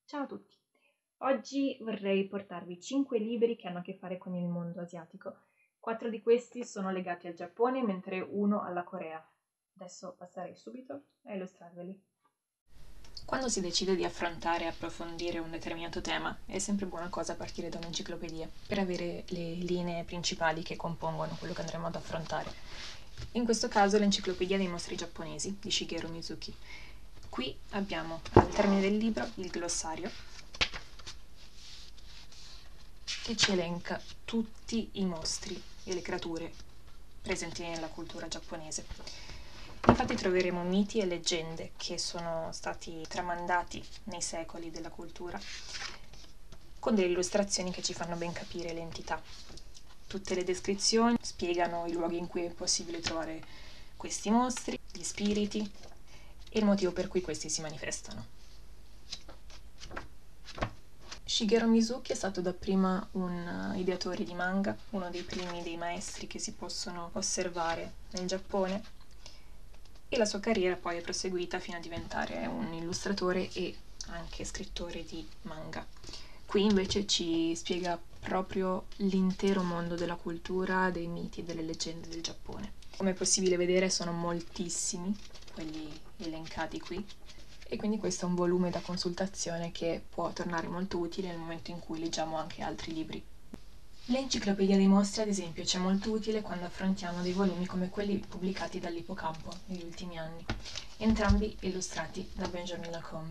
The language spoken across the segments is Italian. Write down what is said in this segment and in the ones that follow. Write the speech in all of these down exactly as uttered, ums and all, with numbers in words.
Ciao a tutti! Oggi vorrei portarvi cinque libri che hanno a che fare con il mondo asiatico. Quattro di questi sono legati al Giappone, mentre uno alla Corea. Adesso passerei subito a illustrarveli. Quando si decide di affrontare e approfondire un determinato tema, è sempre buona cosa partire da un'enciclopedia per avere le linee principali che compongono quello che andremo ad affrontare. In questo caso l'Enciclopedia dei mostri giapponesi di Shigeru Mizuki. Qui abbiamo al termine del libro il glossario che ci elenca tutti i mostri e le creature presenti nella cultura giapponese. Infatti troveremo miti e leggende che sono stati tramandati nei secoli della cultura, con delle illustrazioni che ci fanno ben capire l'entità. Tutte le descrizioni spiegano i luoghi in cui è possibile trovare questi mostri, gli spiriti e il motivo per cui questi si manifestano. Shigeru Mizuki è stato dapprima un ideatore di manga, uno dei primi dei maestri che si possono osservare nel Giappone, e la sua carriera poi è proseguita fino a diventare un illustratore e anche scrittore di manga. Qui invece ci spiega proprio l'intero mondo della cultura, dei miti e delle leggende del Giappone. Come è possibile vedere sono moltissimi quelli elencati qui, e quindi questo è un volume da consultazione che può tornare molto utile nel momento in cui leggiamo anche altri libri. L'Enciclopedia dei mostri, ad esempio, ci è molto utile quando affrontiamo dei volumi come quelli pubblicati dall'Ippocampo negli ultimi anni, entrambi illustrati da Benjamin Lacombe.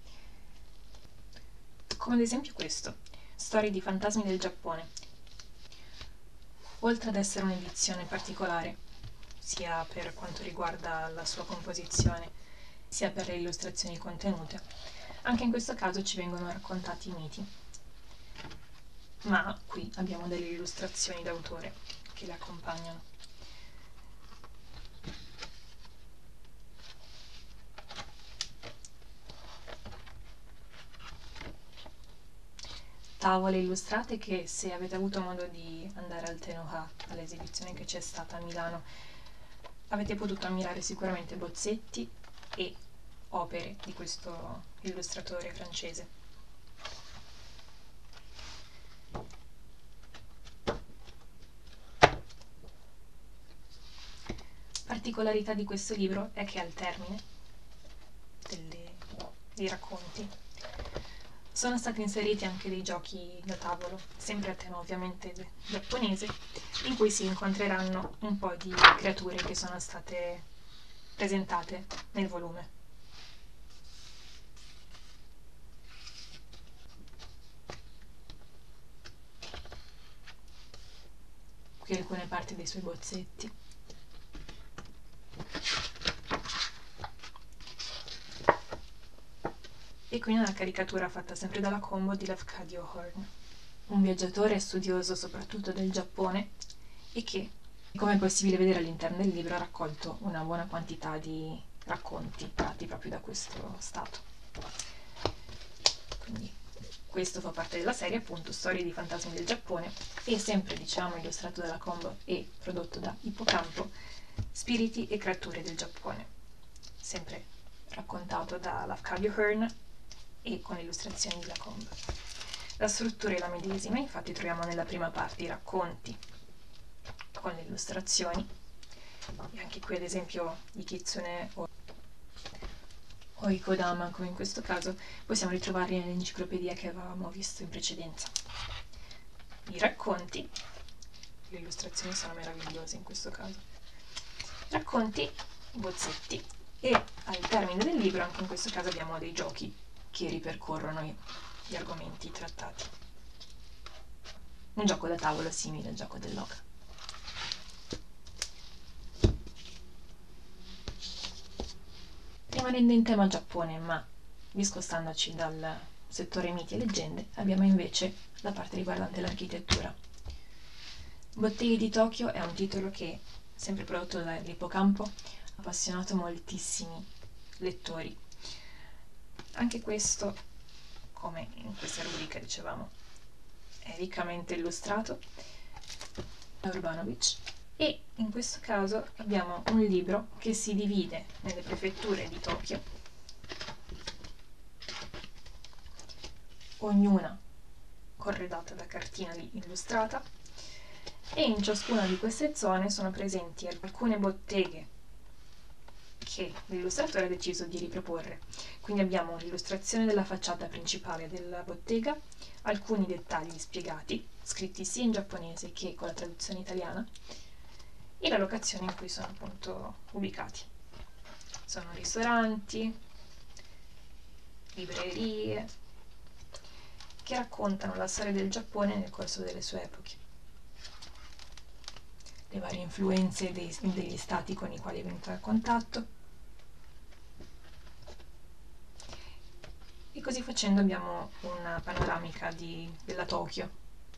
Come ad esempio questo, Storie di fantasmi del Giappone. Oltre ad essere un'edizione particolare, sia per quanto riguarda la sua composizione, sia per le illustrazioni contenute, anche in questo caso ci vengono raccontati i miti, ma qui abbiamo delle illustrazioni d'autore che le accompagnano. Tavole illustrate che, se avete avuto modo di andare al Tenoha, all'esibizione che c'è stata a Milano, avete potuto ammirare sicuramente bozzetti e opere di questo illustratore francese. Particolarità di questo libro è che al termine delle, dei racconti sono stati inseriti anche dei giochi da tavolo, sempre a tema ovviamente giapponese, in cui si incontreranno un po' di creature che sono state presentate nel volume. Qui alcune parti dei suoi bozzetti. E qui una caricatura fatta sempre dalla Combo di Lafcadio Hearn, un viaggiatore studioso soprattutto del Giappone e che, come è possibile vedere all'interno del libro, ha raccolto una buona quantità di racconti tratti proprio da questo stato. Quindi questo fa parte della serie, appunto, Storie di fantasmi del Giappone, e sempre, diciamo, illustrato dalla Combo e prodotto da Ippocampo, Spiriti e creature del Giappone, sempre raccontato da Lafcadio Hearn e con illustrazioni di Lacombe. La struttura è la medesima, infatti troviamo nella prima parte i racconti con le illustrazioni, e anche qui ad esempio i Kitsune o, o i Kodama, come in questo caso, possiamo ritrovarli nell'enciclopedia che avevamo visto in precedenza. I racconti, le illustrazioni sono meravigliose in questo caso, racconti, bozzetti, e al termine del libro anche in questo caso abbiamo dei giochi che ripercorrono gli argomenti trattati. Un gioco da tavolo simile al gioco dell'oca. Rimanendo in tema Giappone, ma discostandoci dal settore miti e leggende, abbiamo invece la parte riguardante l'architettura. Botteghe di Tokyo è un titolo che, sempre prodotto dall'Ippocampo, ha appassionato moltissimi lettori. Anche questo, come in questa rubrica dicevamo, è riccamente illustrato da Urbanovic, e in questo caso abbiamo un libro che si divide nelle prefetture di Tokyo ognuna corredata da cartina illustrata, e in ciascuna di queste zone sono presenti alcune botteghe che l'illustratore ha deciso di riproporre. Quindi abbiamo l'illustrazione della facciata principale della bottega, alcuni dettagli spiegati, scritti sia in giapponese che con la traduzione italiana, e la locazione in cui sono appunto ubicati. Sono ristoranti, librerie, che raccontano la storia del Giappone nel corso delle sue epoche, le varie influenze dei, degli stati con i quali è venuto a contatto. E così facendo abbiamo una panoramica di, della Tokyo,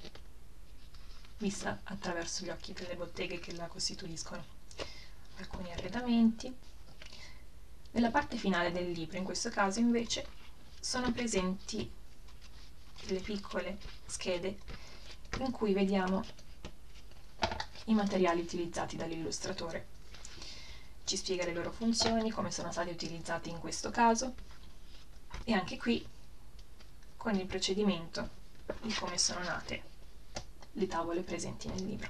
vista attraverso gli occhi delle botteghe che la costituiscono. Alcuni arredamenti. Nella parte finale del libro, in questo caso invece, sono presenti delle piccole schede in cui vediamo i materiali utilizzati dall'illustratore. Ci spiega le loro funzioni, come sono stati utilizzati in questo caso, e anche qui con il procedimento di come sono nate le tavole presenti nel libro.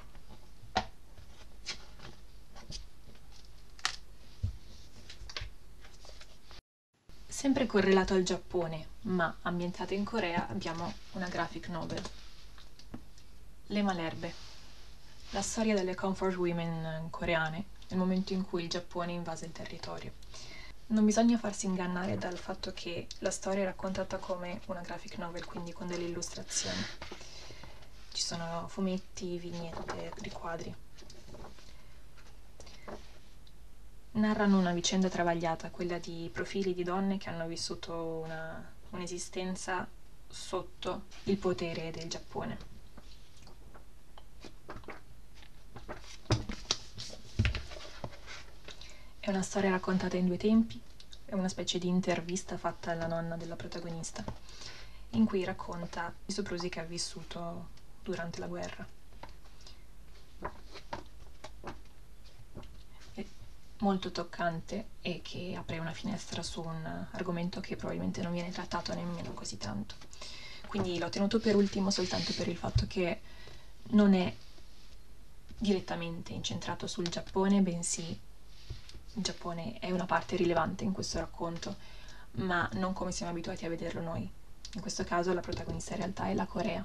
Sempre correlato al Giappone, ma ambientato in Corea, abbiamo una graphic novel, Le Malherbe, la storia delle comfort women coreane nel momento in cui il Giappone invase il territorio. Non bisogna farsi ingannare dal fatto che la storia è raccontata come una graphic novel, quindi con delle illustrazioni. Ci sono fumetti, vignette, riquadri. Narrano una vicenda travagliata, quella di profili di donne che hanno vissuto una, un'esistenza sotto il potere del Giappone. È una storia raccontata in due tempi, è una specie di intervista fatta alla nonna della protagonista, in cui racconta i soprusi che ha vissuto durante la guerra. Molto toccante e che apre una finestra su un argomento che probabilmente non viene trattato nemmeno così tanto. Quindi l'ho tenuto per ultimo soltanto per il fatto che non è direttamente incentrato sul Giappone, bensì il Giappone è una parte rilevante in questo racconto, ma non come siamo abituati a vederlo noi. In questo caso la protagonista in realtà è la Corea.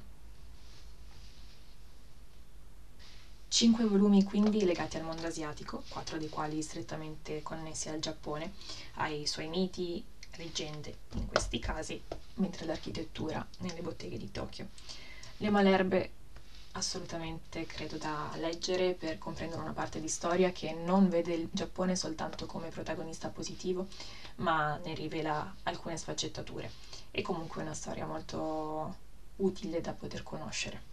Cinque volumi quindi legati al mondo asiatico, quattro dei quali strettamente connessi al Giappone, ai suoi miti, leggende in questi casi, mentre l'architettura nelle botteghe di Tokyo. Le Malherbe assolutamente credo da leggere per comprendere una parte di storia che non vede il Giappone soltanto come protagonista positivo, ma ne rivela alcune sfaccettature. È comunque una storia molto utile da poter conoscere.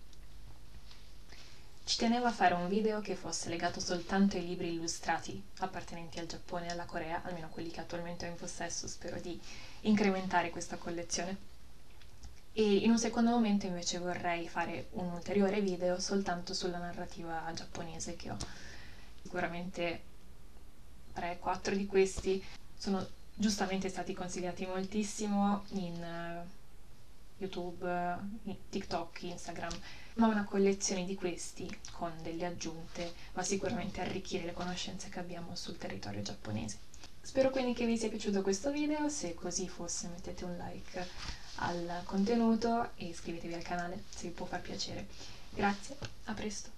Ci tenevo a fare un video che fosse legato soltanto ai libri illustrati appartenenti al Giappone e alla Corea, almeno quelli che attualmente ho in possesso. Spero di incrementare questa collezione. E in un secondo momento invece vorrei fare un ulteriore video soltanto sulla narrativa giapponese che ho. Sicuramente tre quattro di questi sono giustamente stati consigliati moltissimo in YouTube, TikTok, Instagram, ma una collezione di questi con delle aggiunte va sicuramente a arricchire le conoscenze che abbiamo sul territorio giapponese. Spero quindi che vi sia piaciuto questo video, se così fosse mettete un like al contenuto e iscrivetevi al canale se vi può far piacere. Grazie, a presto!